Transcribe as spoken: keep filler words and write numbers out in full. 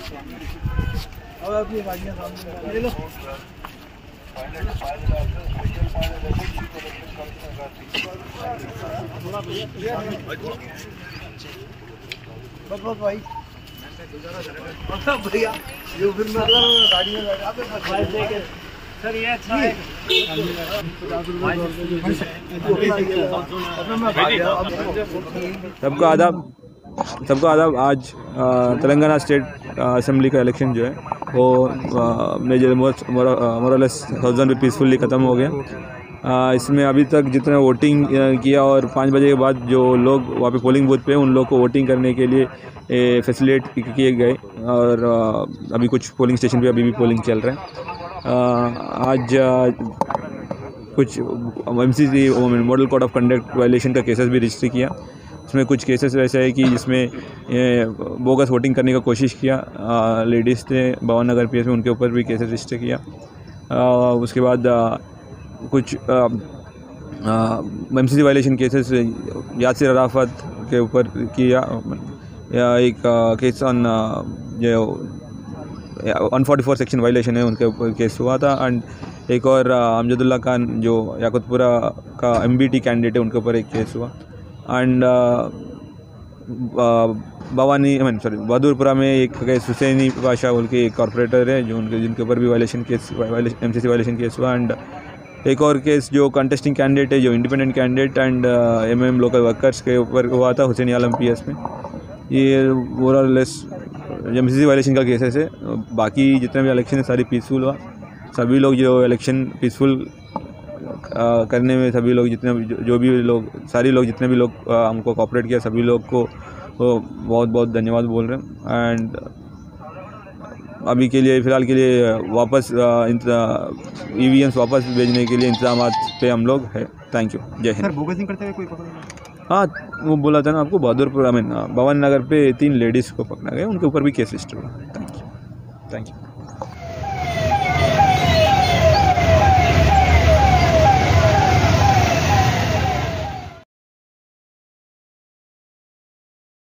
अब अपनी गाड़ियाँ सामने ले लो। बस बस भाई भैया ये फिर मतलब गाड़ियाँ लगा सर ये अच्छा है। सबको आदाब सबको आदाब आज तेलंगाना स्टेट असेंबली का इलेक्शन जो है वो मेजर मोरलेस थाउजेंड पे पीसफुली ख़त्म हो गया। आ, इसमें अभी तक जितना वोटिंग किया और पाँच बजे के बाद जो लोग वहाँ पे पोलिंग बूथ पे उन लोग को वोटिंग करने के लिए फैसिलिटेट किए गए और आ, अभी कुछ पोलिंग स्टेशन पे अभी भी पोलिंग चल रहा है। आ, आज आ, कुछ M C C model code of conduct violation का केसेस भी रजिस्टर किया। इसमें कुछ केसेस वैसे है कि जिसमें बोगस वोटिंग करने का कोशिश किया लेडीज़ ने भवन नगर पी एस में, उनके ऊपर भी केसेस रजिस्टर किया। आ, उसके बाद आ, कुछ M C C violation cases Yasir Arafat के ऊपर किया। या एक केस ऑन जो one forty four section violation है उनके ऊपर केस हुआ था। एंड एक और अमजदुल्ला खान जो याकुतपुरा का एम बी टी कैंडिडेट है उनके ऊपर एक केस हुआ। And Bhavani I mean sorry Bahadurpura में एक केस हुसैनी बादशाह बोल के एक कॉर्पोरेटर है जो उनके जिनके ऊपर भी violation case M C C violation case हुआ। एंड एक और केस जो कंटेस्टिंग कैंडिडेट है जो independent candidate and M M local workers के ऊपर हुआ था हुसैनी आलम पी एस में। ये overall M C C violation का केसेस है। बाकी जितने भी इलेक्शन है सारी पीसफुल हुआ। सभी लोग जो इलेक्शन पीसफुल आ, करने में सभी लोग जितने जो, जो भी लोग सारी लोग जितने भी लोग आ, हमको कोऑपरेट किया सभी लोग को वो बहुत बहुत धन्यवाद बोल रहे हैं। एंड अभी के लिए फ़िलहाल के लिए वापस ई वी एम्स वापस भेजने के लिए इंतजाम पे हम लोग है। Thank you. जय हिंद। सर बोगसिंग करते हुए कोई पकड़ा? हाँ वो बोला था ना आपको बहादुरपुर आई मीन भवन नगर पे तीन लेडीज़ को पकड़ा गया, उनके ऊपर भी केस रजिस्टर हुआ। Thank you thank you.